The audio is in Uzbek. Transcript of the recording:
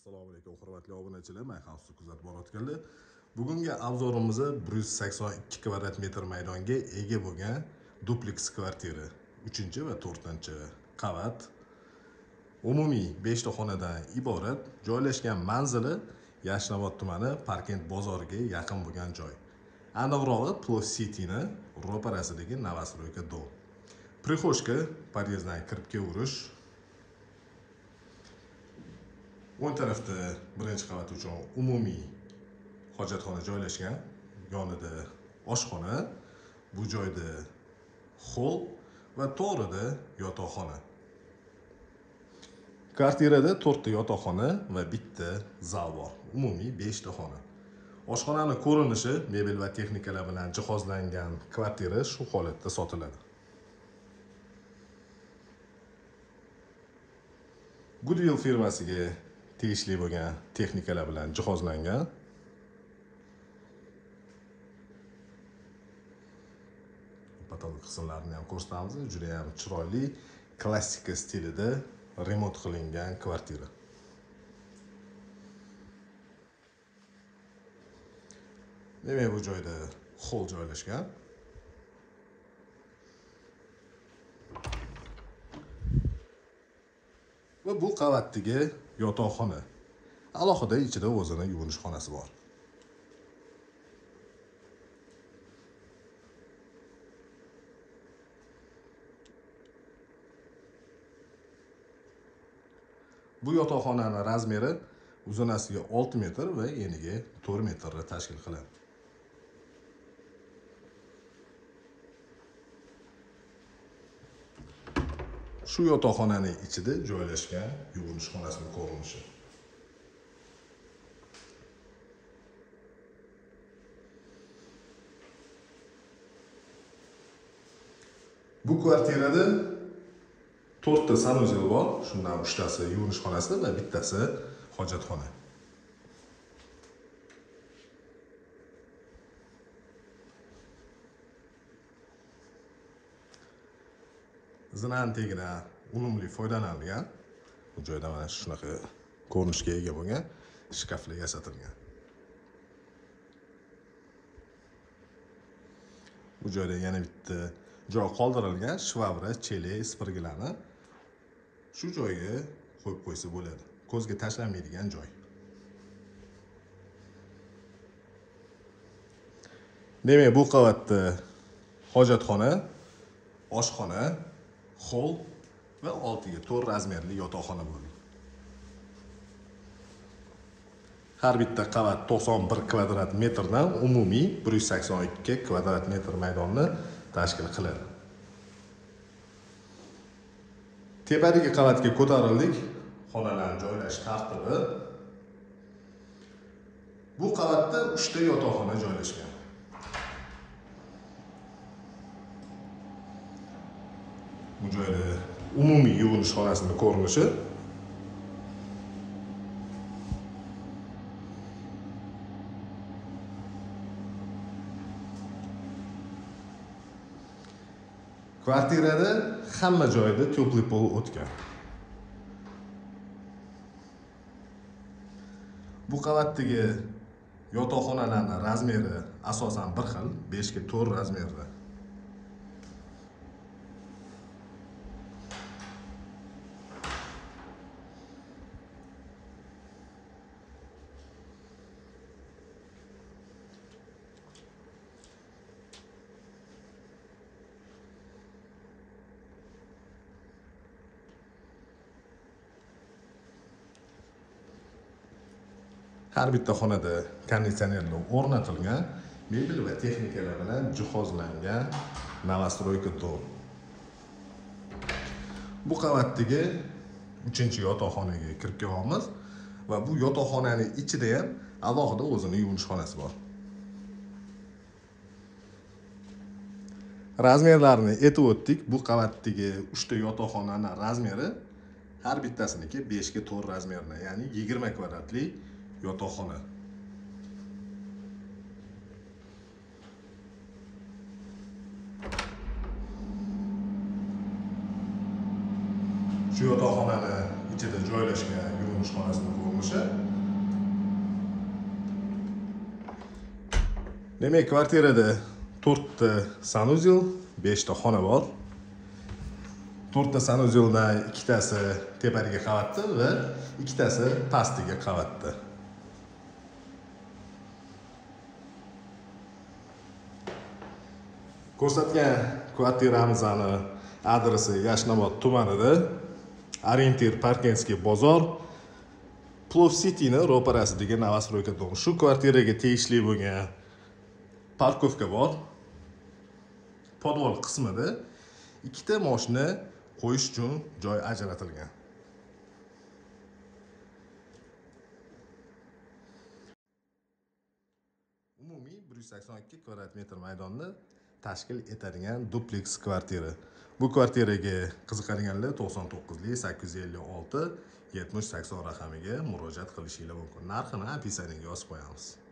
Assalomu alaykum hurmatli obunachilar, men Xavfsiz kuzatib borayotganlar. Bugungi obzorimizni 182 kvadrat metr maydonga ega bo'lgan dupleks kvartira 3 va 4 qavat. Umumiy 5 ta xonadan iborat, joylashgan manzili Yashnobod tumani Parkent bozoriga yaqin bo'lgan joy. Aniqrog'i Plus City'ni ro'parasidagi Novostroyka dom. Prixoshka podyezddan kirib kelish. O'ng tarafda birinchi qavat uchun umumiy hojatxona joylashgan. Yonida oshxona, bu joyda hol va to'g'rida yotoqxona. Kvartirada 4 ta yotoqxona va bitta zal bor. Umumiy 5 ta xona. Oshxonaning ko'rinishi, mebel va texnikalar bilan jihozlangan kvartira shu holatda sotiladi. Goodwill firmasiga tegishli bo'lgan texnikalar bilan jihozlangan. Patolog qismlarini ham ko'rsatamiz. Juda ham chiroyli, klassika stilida remont qilingan kvartira. Demak, bu joyda hol joylashgan. Va bu qavatdagi yotoqxona. Alohida ichida o'zini yuvinish xonasi bor. Bu yotoqxonaning razmeri uzunasiga 6 metr va eniga 4 metrni tashkil qiladi. Shu yotoqxonaning ichida joylashgan yuvinish xonasining ko'rinishi. Bu kvartirada 4 ta sanuzel bor. Shundan 3 tasi yuvinish xonasi va bittasi hojatxona. Zinan tegidan unumli foydalanilgan. Bu joyda mana shunaqa ko'rinishga ega bo'lgan shkaflar yasatilgan. Bu joyda yana bitta joy qoldirilgan, shvabra, chelak, spirgilarni shu joyga qo'yib qo'ysa bo'ladi. Ko'zga tashlanmaydigan joy. Demak, bu qavatda hojatxona, oshxona, hol va oltiga 4 razmerli yotoqxona bo'ldi. Har bitta qavat 91 kvadrat metrdan umumiy 182 kvadrat metr maydonni tashkil qiladi. Tepadagi qavatga ko'tarildik. Xonalarning joylashish tartibi. Bu qavatda 3 ta yotoqxona joylashgan. Bu joyda umumiy yuvinish xonasining ko'rinishi. Kvartirada hamma joyda teplый pol o'tgan. Bu qavatdagi yotoqxonalarning razmeri asosan bir xil, 5 ga 4 razmerda. Har bitta xonada konditsionerlar o'rnatilgan, mebel va texnikalar bilan jihozlangan Novostroyka dom. Bu qavatdagi 3-yotoqxonaga kirib kelamiz va bu yotoqxonaning ichida ham alohida o'zini yuvinish xonasi bor. Razmerlarini aytib o'tdik. Bu qavatdagi 3 ta yotoqxonaning razmeri har bittasiniki 5 ga 4 razmerda, ya'ni 20 kvadratli yotoqxona. Shu yotoqxonaning ichida joylashgan yuvinish xonasining ko'rinishi. ko'rinishi. Demak, kvartirada 4 ta sanuzel, 5 ta xona bor. 4 ta sanuzeldan 2 tasi tepadagi qavatda va 2 tasi pastdagi qavatda. Ko'rsatgan kvartiramizning adresi Yashnobod tumanida, Orientir Parkenskiy bozor, Plov City'ni ro'parasidagi Novostroyka domi. Shu kvartiraga tegishli bo'lgan parkovka bor. Podvol qismida 2 ta mashina qo'yish uchun joy ajratilgan. Umumiy 182 kvadrat metr maydonni tashkil etadigan duplex kvartira. Bu kvartiraga qiziqadiganlar 99 856 70 80 raqamiga murojaat qilishingiz mumkin. Narxini opisiyaga yozib qo'yamiz.